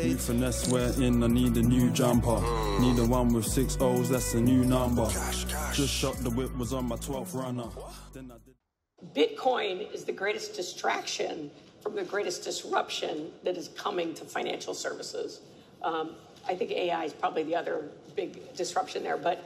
New finesse wear in, I need a new jumper. Need the one with 6 O's, that's a new number. Just shot the whip, was on my 12th runner. Then I did. Bitcoin is the greatest distraction from the greatest disruption that is coming to financial services. I think AI is probably the other big disruption there, but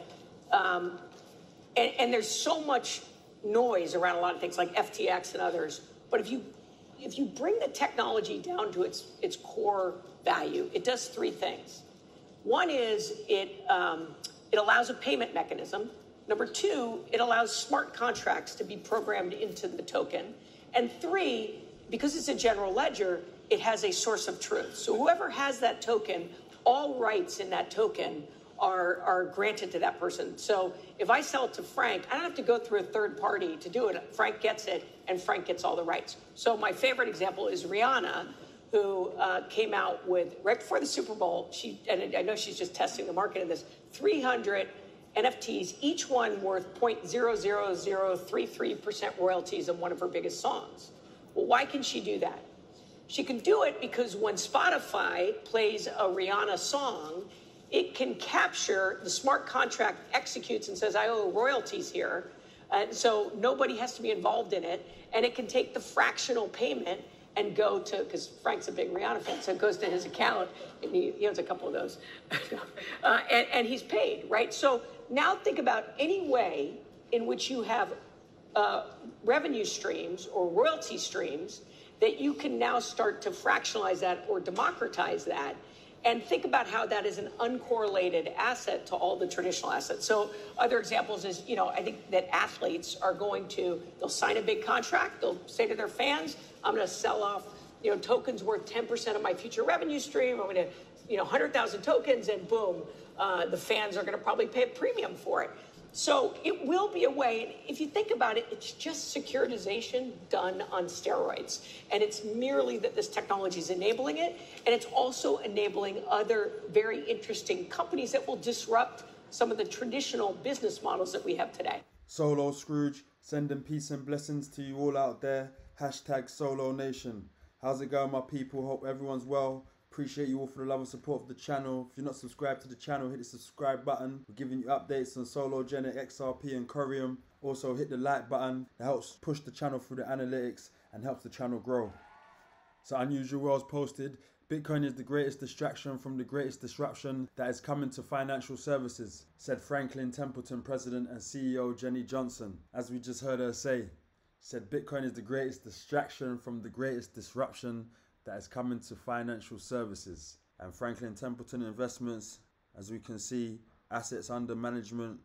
and there's so much noise around a lot of things like FTX and others. But if you bring the technology down to its core value, it does 3 things. One is it allows a payment mechanism. Number 2, it allows smart contracts to be programmed into the token. And 3, because it's a general ledger, it has a source of truth. So whoever has that token, all rights in that token are granted to that person. So if I sell it to Frank, I don't have to go through a third party to do it. Frank gets it, and Frank gets all the rights. So my favorite example is Rihanna, who came out with, right before the Super Bowl, and I know she's just testing the market of this, 300 NFTs, each one worth 0.00033% royalties on one of her biggest songs. Well, why can she do that? She can do it because when Spotify plays a Rihanna song, it can capture, the smart contract executes and says, I owe royalties here. And so nobody has to be involved in it. And it can take the fractional payment and go to, because Frank's a big Rihanna fan, so it goes to his account, and he owns a couple of those. and he's paid, right? So now think about any way in which you have revenue streams or royalty streams that you can now start to fractionalize that or democratize that, and think about how that is an uncorrelated asset to all the traditional assets. So other examples is, I think that athletes are they'll sign a big contract, they'll say to their fans, I'm gonna sell off, tokens worth 10% of my future revenue stream, I'm gonna, 100,000 tokens, and boom, the fans are gonna probably pay a premium for it. So it will be a way, and if you think about it, it's just securitization done on steroids. And it's merely that this technology is enabling it, and it's also enabling other very interesting companies that will disrupt some of the traditional business models that we have today. Solo Scrooge, sending peace and blessings to you all out there. Hashtag Solo Nation. How's it going, my people? Hope everyone's well. Appreciate you all for the love and support of the channel. If you're not subscribed to the channel, hit the subscribe button. We're giving you updates on Sologenic, XRP and Corium. Also hit the like button. It helps push the channel through the analytics and helps the channel grow. So Unusual Worlds posted, Bitcoin is the greatest distraction from the greatest disruption that is coming to financial services, said Franklin Templeton President and CEO Jenny Johnson. As we just heard her say, said Bitcoin is the greatest distraction from the greatest disruption that is coming to financial services. And Franklin Templeton Investments, as we can see, assets under management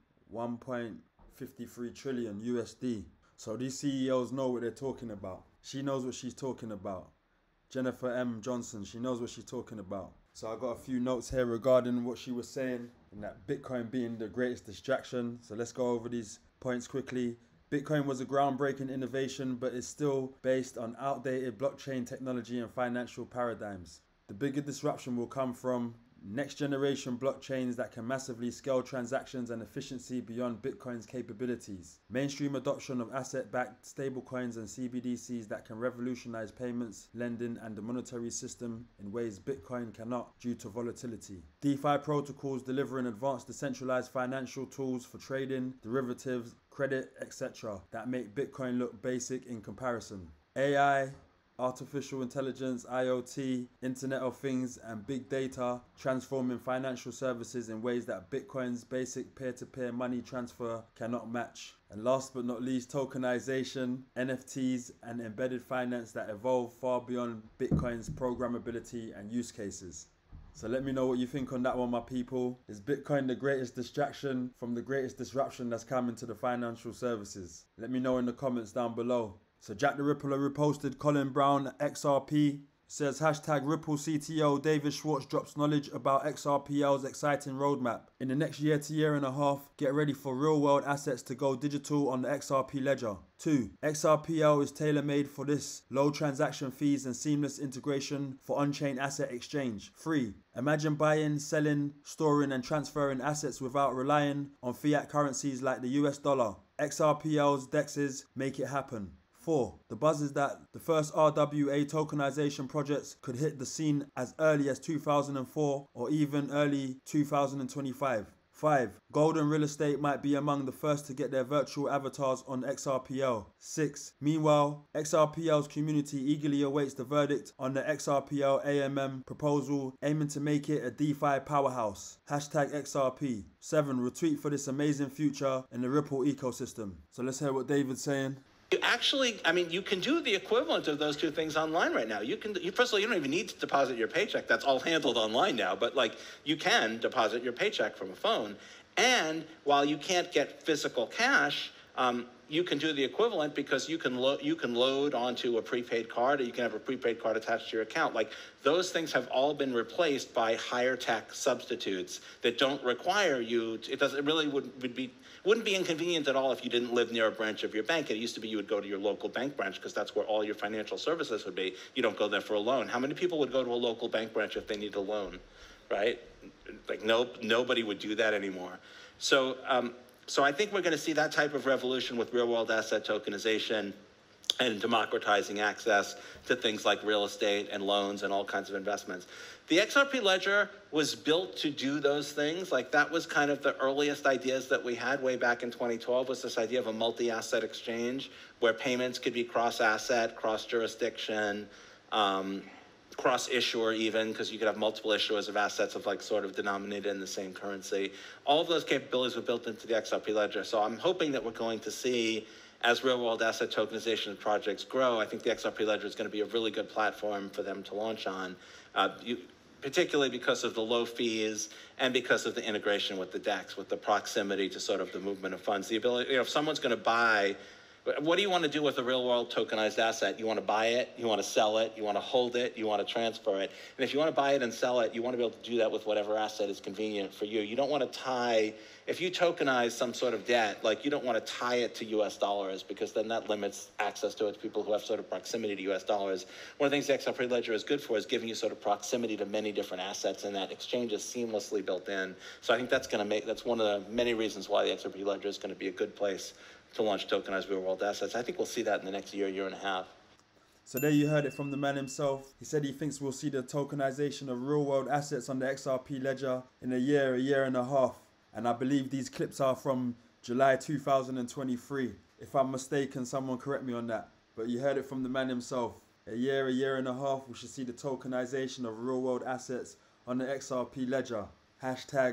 1.53 trillion USD. So these CEOs know what they're talking about. She knows what she's talking about. Jennifer M. Johnson, she knows what she's talking about. So I got a few notes here regarding what she was saying, and that Bitcoin being the greatest distraction. So let's go over these points quickly. Bitcoin was a groundbreaking innovation, but is still based on outdated blockchain technology and financial paradigms. The bigger disruption will come from next generation blockchains that can massively scale transactions and efficiency beyond Bitcoin's capabilities. Mainstream adoption of asset-backed stablecoins and CBDCs that can revolutionize payments, lending, and the monetary system in ways Bitcoin cannot due to volatility. DeFi protocols delivering advanced decentralized financial tools for trading, derivatives, credit, etc. that make Bitcoin look basic in comparison. AI, artificial intelligence, IoT, Internet of Things, and big data transforming financial services in ways that Bitcoin's basic peer-to-peer money transfer cannot match. And last but not least, tokenization, NFTs, and embedded finance that evolve far beyond Bitcoin's programmability and use cases. So let me know what you think on that one, my people. Is Bitcoin the greatest distraction from the greatest disruption that's coming to the financial services? Let me know in the comments down below. So Jack the Rippler reposted Colin Brown XRP, says hashtag Ripple CTO David Schwartz drops knowledge about XRPL's exciting roadmap. In the next year to year and a half, get ready for real world assets to go digital on the XRP ledger. 2. XRPL is tailor-made for this, low transaction fees and seamless integration for on-chain asset exchange. 3. Imagine buying, selling, storing and transferring assets without relying on fiat currencies like the US dollar. XRPL's DEXs make it happen. 4. 2004. The buzz is that the first RWA tokenization projects could hit the scene as early as 2004 or even early 2025. 5. Golden Real Estate might be among the first to get their virtual avatars on XRPL. 6. Meanwhile, XRPL's community eagerly awaits the verdict on the XRPL AMM proposal, aiming to make it a DeFi powerhouse. Hashtag XRP. 7. Retweet for this amazing future in the Ripple ecosystem. So let's hear what David's saying. You actually, I mean, you can do the equivalent of those two things online right now. First of all, you don't even need to deposit your paycheck. That's all handled online now. But like, you can deposit your paycheck from a phone. And while you can't get physical cash, you can do the equivalent because you can load onto a prepaid card, or you can have a prepaid card attached to your account. Like, those things have all been replaced by higher tech substitutes that don't require you to, it really wouldn't be inconvenient at all if you didn't live near a branch of your bank. It used to be you would go to your local bank branch because that's where all your financial services would be. You don't go there for a loan. How many people would go to a local bank branch if they need a loan, right? Like, nobody would do that anymore. So, so I think we're going to see that type of revolution with real-world asset tokenization and democratizing access to things like real estate and loans and all kinds of investments. The XRP Ledger was built to do those things. Like, that was kind of the earliest ideas that we had way back in 2012, was this idea of a multi-asset exchange where payments could be cross-asset, cross-jurisdiction, cross-issuer even, because you could have multiple issuers of assets of like sort of denominated in the same currency. All of those capabilities were built into the XRP Ledger. So I'm hoping that we're going to see, as real-world asset tokenization projects grow, I think the XRP Ledger is going to be a really good platform for them to launch on, particularly because of the low fees and because of the integration with the DEX, with the proximity to sort of the movement of funds. The ability, if someone's going to buy, what do you want to do with a real-world tokenized asset? You want to buy it, you want to sell it, you want to hold it, you want to transfer it. And if you want to buy it and sell it, you want to be able to do that with whatever asset is convenient for you. You don't want to tie, if you tokenize some sort of debt, like, you don't want to tie it to US dollars, because then that limits access to it to people who have sort of proximity to US dollars. One of the things the XRP Ledger is good for is giving you sort of proximity to many different assets, and that exchange is seamlessly built in. So I think that's going to make, that's one of the many reasons why the XRP Ledger is going to be a good place to launch tokenized real-world assets. I think we'll see that in the next year, year and a half. So there you heard it from the man himself. He said he thinks we'll see the tokenization of real-world assets on the XRP Ledger in a year and a half. And I believe these clips are from July 2023. If I'm mistaken, someone correct me on that. But you heard it from the man himself. A year and a half, we should see the tokenization of real-world assets on the XRP Ledger. Hashtag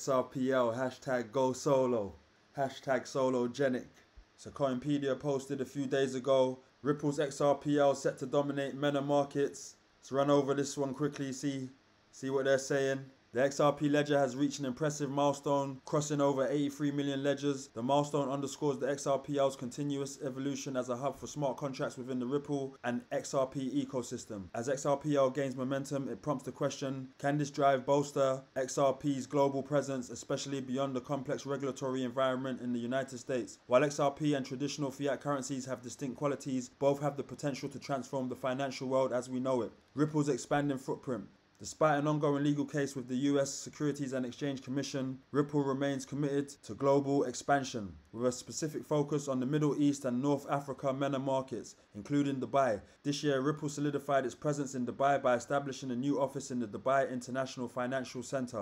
XRPL, hashtag Go Solo. Hashtag Sologenic. So Coinpedia posted a few days ago, Ripple's XRPL set to dominate MENA markets. Let's run over this one quickly, see what they're saying. The XRP Ledger has reached an impressive milestone, crossing over 83 million ledgers. The milestone underscores the XRPL's continuous evolution as a hub for smart contracts within the Ripple and XRP ecosystem. As XRPL gains momentum, it prompts the question, can this drive bolster XRP's global presence, especially beyond the complex regulatory environment in the United States? While XRP and traditional fiat currencies have distinct qualities, both have the potential to transform the financial world as we know it. Ripple's expanding footprint. Despite an ongoing legal case with the US Securities and Exchange Commission, Ripple remains committed to global expansion, with a specific focus on the Middle East and North Africa MENA markets, including Dubai. This year, Ripple solidified its presence in Dubai by establishing a new office in the Dubai International Financial Center,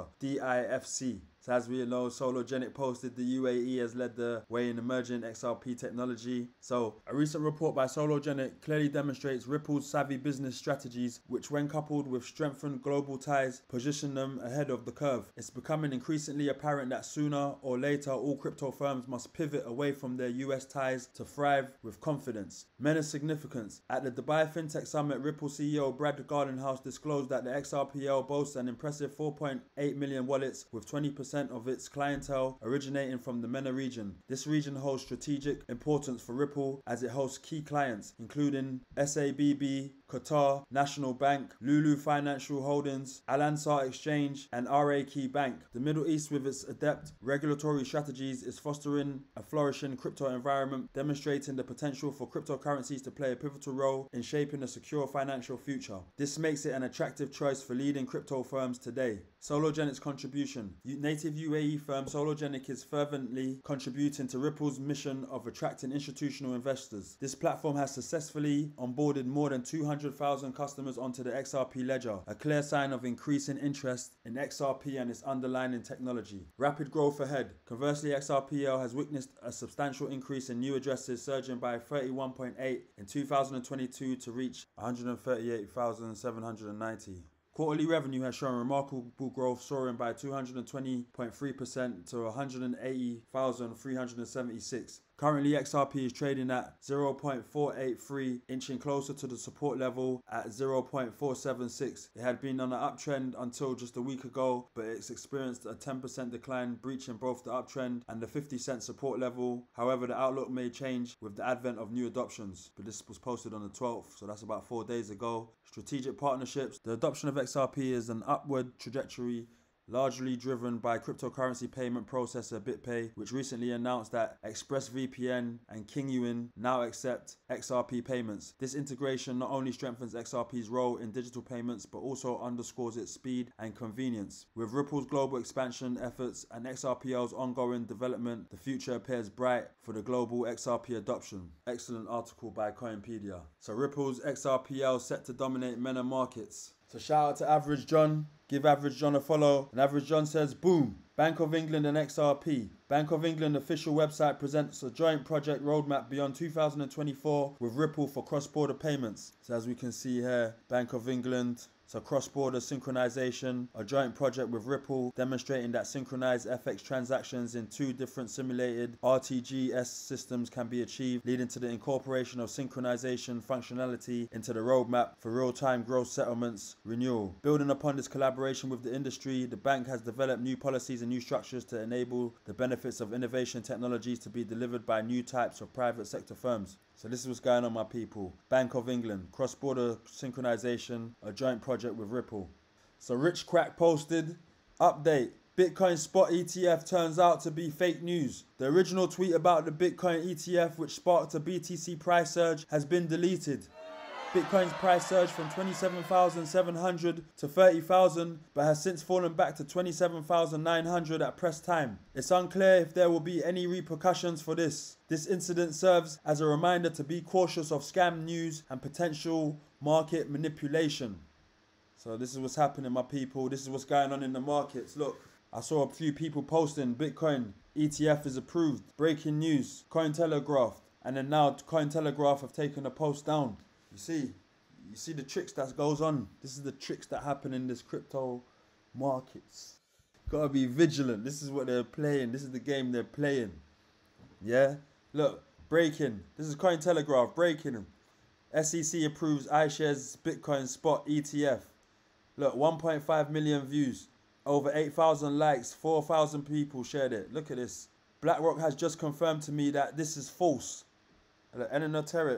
DIFC. So as we know, Sologenic posted the UAE has led the way in emerging XRP technology. So a recent report by Sologenic clearly demonstrates Ripple's savvy business strategies, which when coupled with strengthened global ties, position them ahead of the curve. It's becoming increasingly apparent that sooner or later, all crypto firms must pivot away from their US ties to thrive with confidence. MENA significance. At the Dubai FinTech Summit, Ripple CEO Brad Gardenhouse disclosed that the XRPL boasts an impressive 4.8 million wallets, with 20% of its clientele originating from the MENA region. This region holds strategic importance for Ripple as it hosts key clients including SABB, Qatar National Bank, Lulu Financial Holdings, Al Ansar Exchange, and RA Key Bank. The Middle East, with its adept regulatory strategies, is fostering a flourishing crypto environment, demonstrating the potential for cryptocurrencies to play a pivotal role in shaping a secure financial future. This makes it an attractive choice for leading crypto firms today. Sologenic's contribution. Native UAE firm Sologenic is fervently contributing to Ripple's mission of attracting institutional investors. This platform has successfully onboarded more than 200,000 customers onto the XRP ledger, a clear sign of increasing interest in XRP and its underlying technology. Rapid growth ahead. Conversely, XRPL has witnessed a substantial increase in new addresses, surging by 31.8 in 2022 to reach 138,790. Quarterly revenue has shown remarkable growth, soaring by 220.3% to 180,376. Currently, XRP is trading at 0.483, inching closer to the support level at 0.476. It had been on an uptrend until just a week ago, but it's experienced a 10% decline, breaching both the uptrend and the 50-cent support level. However, the outlook may change with the advent of new adoptions. But this was posted on the 12th, so that's about 4 days ago. Strategic partnerships. The adoption of XRP is an upward trajectory, largely driven by cryptocurrency payment processor BitPay, which recently announced that ExpressVPN and Kingyuan now accept XRP payments. This integration not only strengthens XRP's role in digital payments, but also underscores its speed and convenience. With Ripple's global expansion efforts and XRPL's ongoing development, the future appears bright for the global XRP adoption. Excellent article by Coinpedia. So Ripple's XRPL set to dominate MENA markets. So shout out to Average John. Give Average John a follow. And Average John says, boom, Bank of England and XRP. Bank of England official website presents a joint project roadmap beyond 2024 with Ripple for cross-border payments. So as we can see here, Bank of England, so cross-border synchronization, a joint project with Ripple demonstrating that synchronized FX transactions in two different simulated RTGS systems can be achieved, leading to the incorporation of synchronization functionality into the roadmap for real-time gross settlements renewal. Building upon this collaboration with the industry, the bank has developed new policies and new structures to enable the benefits of innovation technologies to be delivered by new types of private sector firms. So this is what's going on, my people. Bank of England, cross-border synchronization, a joint project with Ripple. So Rich Crack posted, update, Bitcoin spot ETF turns out to be fake news. The original tweet about the Bitcoin ETF, which sparked a BTC price surge, has been deleted. Bitcoin's price surged from 27,700 to 30,000, but has since fallen back to 27,900 at press time. It's unclear if there will be any repercussions for this. This incident serves as a reminder to be cautious of scam news and potential market manipulation. So this is what's happening, my people. This is what's going on in the markets. Look, I saw a few people posting Bitcoin ETF is approved. Breaking news, Cointelegraph. And then now Cointelegraph have taken the post down. You see the tricks that goes on. This is the tricks that happen in this crypto markets. Gotta be vigilant. This is what they're playing. This is the game they're playing. Yeah? Look, breaking. This is Cointelegraph, breaking. SEC approves iShares Bitcoin spot ETF. Look, 1.5 million views. Over 8,000 likes. 4,000 people shared it. Look at this. BlackRock has just confirmed to me that this is false. Eleanor Terra,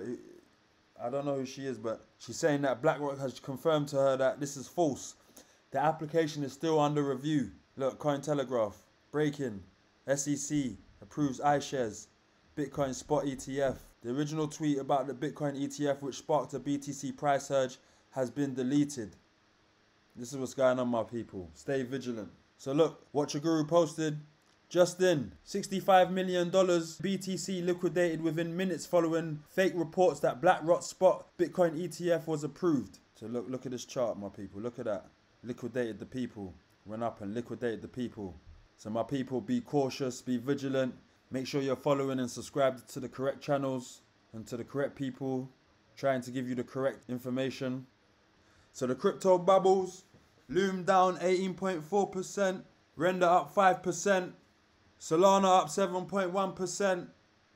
I don't know who she is, but she's saying that BlackRock has confirmed to her that this is false. The application is still under review. Look, Cointelegraph, breaking. SEC approves iShares Bitcoin spot ETF. The original tweet about the Bitcoin ETF, which sparked a BTC price surge, has been deleted. This is what's going on, my people. Stay vigilant. So look, Watch Your Guru posted, just in, $65 million BTC liquidated within minutes following fake reports that BlackRock spot Bitcoin ETF was approved. So look at this chart, my people. Look at that. Liquidated the people. Went up and liquidated the people. So my people, be cautious, be vigilant. Make sure you're following and subscribed to the correct channels and to the correct people, trying to give you the correct information. So the crypto bubbles, Loom down 18.4%, Render up 5%, Solana up 7.1%,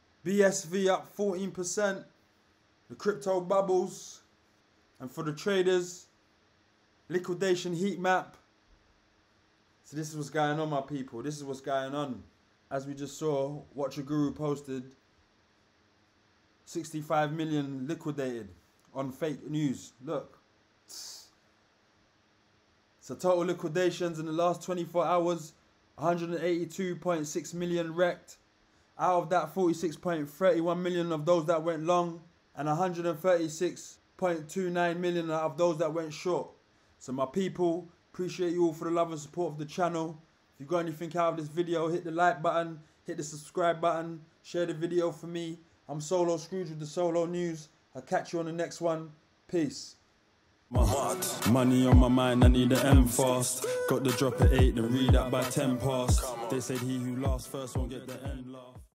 BSV up 14%, the crypto bubbles. And for the traders, liquidation heat map. So this is what's going on, my people. This is what's going on. As we just saw, Watch Your Guru posted 65 million liquidated on fake news. Look. So total liquidations in the last 24 hours, 182.6 million wrecked. Out of that, 46.31 million of those that went long and 136.29 million of those that went short. So my people, Appreciate you all for the love and support of the channel. If you got anything out of this video, hit the like button, hit the subscribe button, share the video for me. I'm Solo Scrooge with the Solo News. I'll catch you on the next one. Peace. My heart, money on my mind, I need the M fast. Got the drop at 8, then read that by 10 past. They said he who laughs first won't get the end laugh.